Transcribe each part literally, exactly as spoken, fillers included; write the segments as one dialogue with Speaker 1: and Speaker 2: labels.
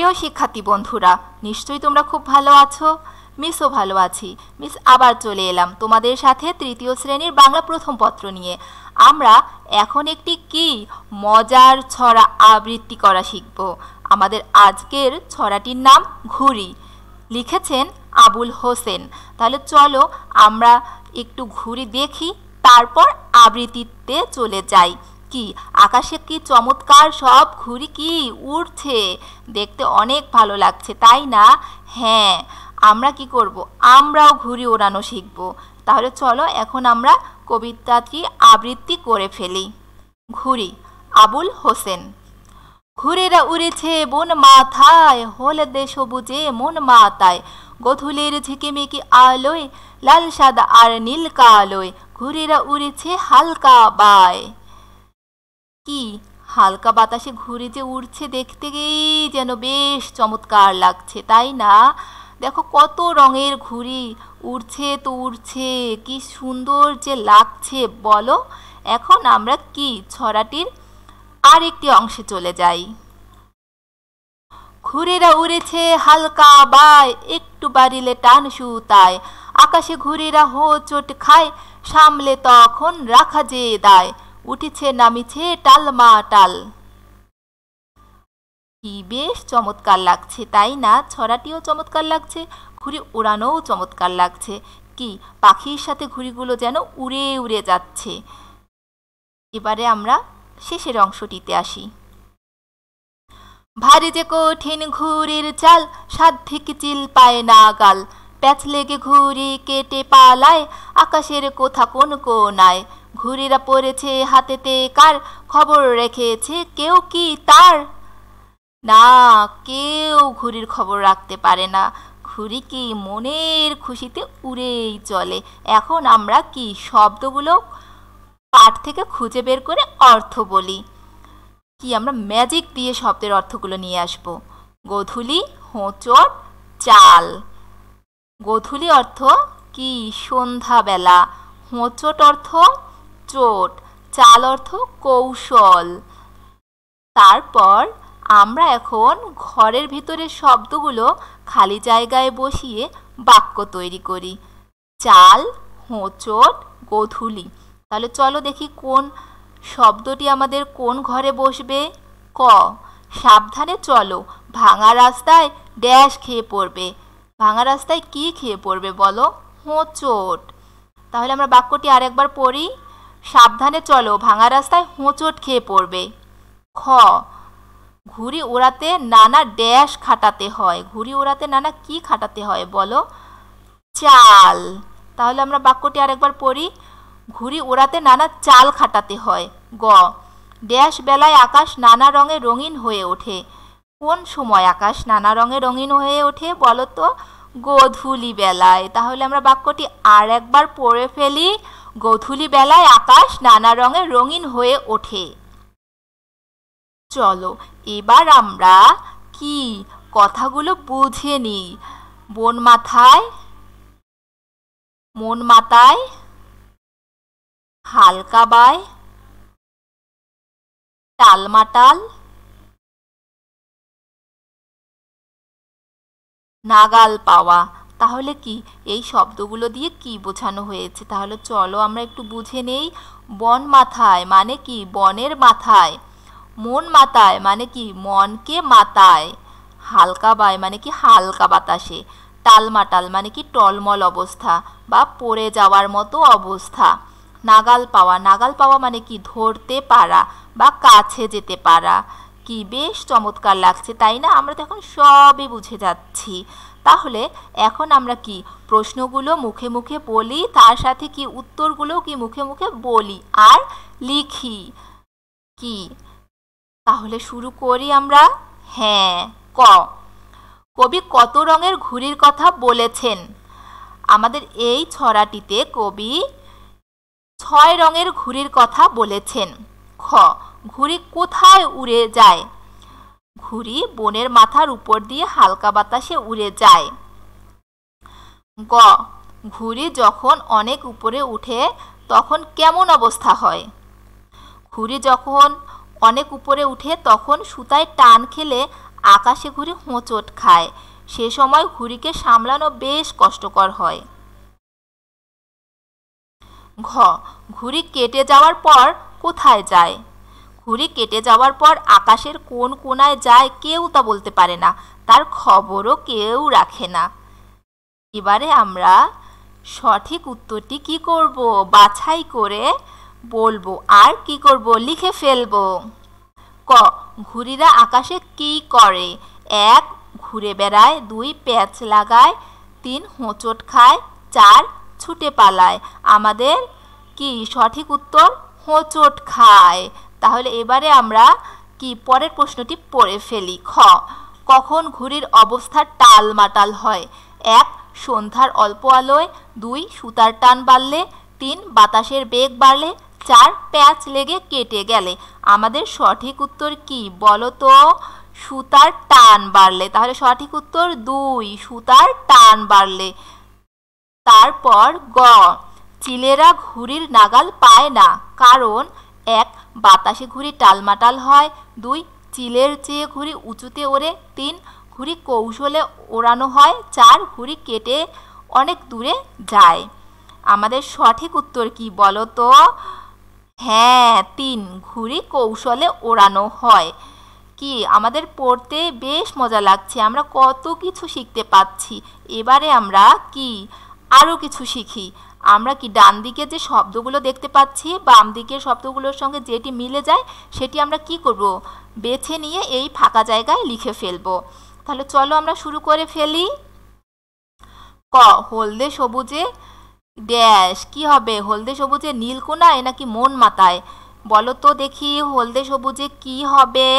Speaker 1: প্রিয় শিক্ষার্থী বন্ধুরা, নিশ্চয়ই তোমরা খুব ভালো আছো। মিসও ভালো আছি। মিস আবার চলে এলাম তোমাদের সাথে তৃতীয় শ্রেণীর বাংলা প্রথম পত্র নিয়ে। আমরা এখন একটি কি মজার ছড়া আবৃত্তি করা শিখব। আমাদের আজকের ছড়াটির নাম ঘুড়ি, লিখেছেন আবুল হোসেন। তাহলে চলো আমরা একটু ঘুড়ি দেখি, তারপর আবৃত্তিতে চলে যাই। কি আকাশে কি চমৎকার সব ঘুড়ি কি উড়ছে, দেখতে অনেক ভালো লাগছে, তাই না? হ্যাঁ, আমরা কি করব, আমরাও ঘুড়ি ওড়ানো শিখব। তাহলে চলো এখন আমরা কবিতাটি আবৃত্তি করে ফেলি। ঘুড়ি, আবুল হোসেন। ঘুড়িরা উড়েছে বন মাথায়, হলদে সবুজে মন মাতায়, গোধূলির ঝিকিমিকি আলোয়, লাল সাদা আর নীল কালোয়, ঘুড়িরা উড়েছে হালকা বায়। কি হালকা বাতাসে ঘুড়ি যে উড়ছে, দেখতে গিয়েই যেন বেশ চমৎকার লাগছে, তাই না? দেখো কত রঙের ঘুড়ি উড়ছে তো উড়ছে, কি সুন্দর যে লাগছে বলো। এখন আমরা কি ছড়াটির আরেকটি অংশে চলে যাই। ঘুড়িরা উড়েছে হালকা বায়, একটু বাড়িলে টান সুতায়, আকাশে ঘুড়িরা হোঁচট খায়, সামলে তখন রাখা যে দায়, উঠেছে নামিছে টালমা টাল। কি বেশ চমৎকার লাগছে, তাই না? ছড়াটিও চমৎকার লাগছে, ঘুড়ি ওড়ানোও চমৎকার লাগছে। কি পাখির সাথে ঘুড়িগুলো যেন উড়ে উড়ে যাচ্ছে। এবারে আমরা শেষের অংশটিতে আসি। ভারী যে কঠিন ঘুড়ির চাল, সাধ্যিক চিল পায় না গাল, প্যাচ লেগে ঘুড়ি কেটে পালায়, আকাশের কোথা কোন কোনায়, ঘুড়িরা পড়েছে হাতেতে কার, খবর রেখেছে কেউ কি তার? না, কেউ ঘুড়ির খবর রাখতে পারে না। ঘুড়ি কি মনের খুশিতে উড়েই চলে। এখন আমরা কি শব্দগুলো পাঠ থেকে খুঁজে বের করে অর্থ বলি। কি আমরা ম্যাজিক দিয়ে শব্দের অর্থগুলো নিয়ে আসব। গোধূলি, হোঁচট, চাল। গোধূলি অর্থ কি সন্ধ্যাবেলা, হোঁচট অর্থ চোট, চাল অর্থ কৌশল। তারপর আমরা এখন ঘরের ভিতরে শব্দগুলো খালি জায়গায় বসিয়ে বাক্য তৈরি করি। চাল, হোঁচট, গোধূলি। তাহলে চলো দেখি কোন শব্দটি আমাদের কোন ঘরে বসবে। ক, সাবধানে চলো, ভাঙা রাস্তায় ড্যাশ খেয়ে পড়বে। ভাঙা রাস্তায় কি খেয়ে পড়বে বলো? হোঁচট। তাহলে আমরা বাক্যটি আরেকবার পড়ি। সাবধানে চলো, ভাঙা রাস্তায় হোঁচট খেয়ে পড়বে। খ, ঘুড়ি ওড়াতে নানা ড্যাশ খাটাতে হয়। ঘুড়ি ওড়াতে নানা কি খাটাতে হয় বলো? চাল। তাহলে আমরা বাক্যটি আরেকবার পড়ি। ঘুড়ি ওড়াতে নানা চাল খাটাতে হয়। গ, ড্যাশ বেলায় আকাশ নানা রঙে রঙিন হয়ে ওঠে। কোন সময় আকাশ নানা রঙে রঙিন হয়ে ওঠে বলো তো? গোধূলি বেলায়। তাহলে আমরা বাক্যটি আর একবার পড়ে ফেলি। গোধূলি বেলায় আকাশ নানা রঙে রঙিন হয়ে ওঠে। চলো এবার আমরা কি কথাগুলো বুঝে নিই। বন মাথায়, মন মাতায়, হালকা বায়, টালমাটাল, নাগাল পাওয়া। তাহলে কি এই শব্দগুলো দিয়ে কি বোঝানো হয়েছে? তাহলে চলো আমরা একটু বুঝে নেই। বন মাথায় মানে কি বনের মাথায়, মন মাতায় মানে কি মনকে মাতায়, হালকা বায় মানে কি হালকা বাতাসে, টালমাটাল মানে কি টলমল অবস্থা বা পড়ে যাওয়ার মতো অবস্থা, নাগাল পাওয়া, নাগাল পাওয়া মানে কি ধরতে পারা বা কাছে যেতে পারা। কি বেশ চমৎকার লাগছে, তাই না? আমরা তো এখন সবই বুঝে যাচ্ছি। তাহলে এখন আমরা কি প্রশ্নগুলো মুখে মুখে বলি, তার সাথে কি উত্তরগুলো কি মুখে মুখে বলি আর লিখি। কি তাহলে শুরু করি আমরা। হ্যাঁ, ক, কবি কত রঙের ঘুড়ির কথা বলেছেন? আমাদের এই ছড়াটিতে কবি ছয় রঙের ঘুড়ির কথা বলেছেন। খ, ঘুড়ি কোথায় উড়ে যায়? ঘুড়ি বনের মাথার উপর দিয়ে হালকা বাতাসে উড়ে যায়। গ, ঘুড়ি যখন অনেক উপরে উঠে তখন কেমন অবস্থা হয়? ঘুড়ি যখন অনেক উপরে উঠে তখন সুতায় টান খেলে আকাশে ঘুড়ি হোঁচট খায়। সে সময় ঘুড়িকে সামলানো বেশ কষ্টকর হয়। ঘ, ঘুড়ি কেটে যাওয়ার পর কোথায় যায়? ঘুড়ি কেটে যাওয়ার পর আকাশের কোন কোনায় যায় কেউ তা বলতে পারে না, তার খবরও কেউ রাখে না। এবারে আমরা সঠিক উত্তরটি কি করব বাছাই করে বলবো আর কি করব লিখে ফেলবো। ক, ঘুড়িরা আকাশে কি করে? এক, ঘুরে বেড়ায়। দুই, প্যাঁচ লাগায়। তিন, হোঁচট খায়। চার, ছুটে পালায়। আমাদের কি সঠিক উত্তর হোঁচট খায়। তাহলে এবারে আমরা কি পরের প্রশ্নটি পড়ে ফেলি। খ, কখন ঘুড়ির অবস্থা টালমাটাল হয়? এক, সন্ধ্যার অল্প আলোয়। দুই, সুতার টান বাড়লে। তিন, বাতাসের বেগ বাড়লে। চার, প্যাঁচ লেগে কেটে গেলে। আমাদের সঠিক উত্তর কি বলো তো? সুতার টান বাড়লে। তাহলে সঠিক উত্তর দুই, সুতার টান বাড়লে। তারপর গ, চিলেরা ঘুড়ির নাগাল পায় না কারণ এক, বাতাসে ঘুড়ি টালমাটাল হয়। দুই, চিলের চেয়ে ঘুড়ি উঁচুতে ওড়ে। তিন, ঘুড়ি কৌশলে ওড়ানো হয়। চার, ঘুড়ি কেটে অনেক দূরে যায়। আমাদের সঠিক উত্তর কি বলো তো? হ্যাঁ, তিন, ঘুড়ি কৌশলে ওড়ানো হয়। কি আমাদের পড়তে বেশ মজা লাগছে, আমরা কত কিছু শিখতে পাচ্ছি। এবারে আমরা কি আরও কিছু শিখি। আমরা কি ডান দিকে যে শব্দগুলো দেখতে পাচ্ছি বাম দিকের শব্দগুলোর সঙ্গে যেটি মিলে যায় সেটি আমরা কি করব বেছে নিয়ে এই ফাঁকা জায়গায় লিখে ফেলবো। তাহলে চলো আমরা শুরু করে ফেলি। ক, হলদে সবুজে ড্যাশ কি হবে? হলদে সবুজে নীল কোনায় নাকি মন মাতায়? বলো তো দেখি হলদে সবুজে কি হবে?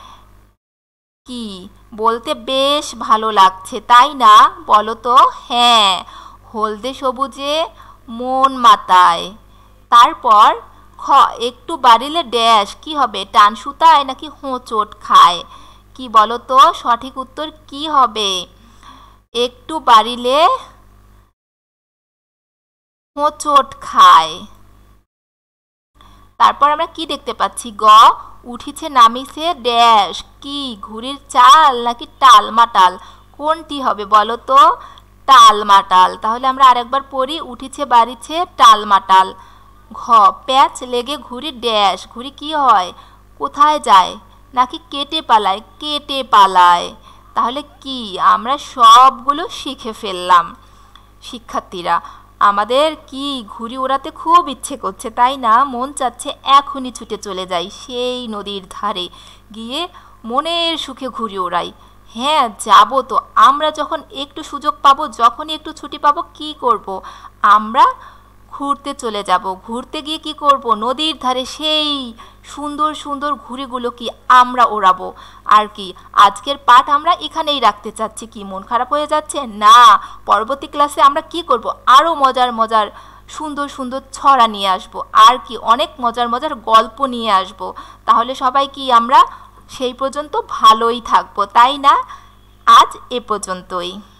Speaker 1: কি বলতে বেশ ভালো লাগছে তাই না? বলো তো। হ্যাঁ, হলদে সবুজে মন মাতায়। তারপর খ, একটু বাড়িলে ড্যাশ কি হবে? টান সুতায় নাকি হোঁচট খায়? কি বলো তো সঠিক উত্তর কি হবে? একটু বাড়িলে হোঁচট খায়। তারপর আমরা কি দেখতে পাচ্ছি? গ, উঠিছে নামিছে ড্যাশ কি? ঘুড়ির চাল নাকি টালমাটাল? কোনটি হবে বলো তো? টালমাটাল। তাহলে আমরা আরেকবার পড়ি, উঠিছে বাড়িছে টালমাটাল। ঘ, প্যাঁচ লেগে ঘুড়ি ড্যাশ ঘুড়ি কি হয়? কোথায় যায় নাকি কেটে পালায়? কেটে পালায়। তাহলে কি আমরা সবগুলো শিখে ফেললাম। শিক্ষার্থীরা, আমাদের কি ঘুড়ি ওড়াতে খুব ইচ্ছে করছে তাই না? মন চাচ্ছে এখনই ছুটে চলে যাই সেই নদীর ধারে, গিয়ে মনের সুখে ঘুড়ি ওড়াই। হ্যাঁ যাব তো। আমরা যখন একটু সুযোগ পাবো, যখনই একটু ছুটি পাবো কি করব? আমরা ঘুরতে চলে যাব। ঘুরতে গিয়ে কি করব? নদীর ধারে সেই সুন্দর সুন্দর ঘুড়িগুলো কি আমরা ওড়াবো। আর কি আজকের পাঠ আমরা এখানেই রাখতে চাচ্ছি। কি মন খারাপ হয়ে যাচ্ছে? না, পরবর্তী ক্লাসে আমরা কি করব? আরও মজার মজার সুন্দর সুন্দর ছড়া নিয়ে আসব, আর কি অনেক মজার মজার গল্প নিয়ে আসব। তাহলে সবাই কি আমরা সেই পর্যন্ত ভালোই থাকবো তাই না? আজ এ পর্যন্তই।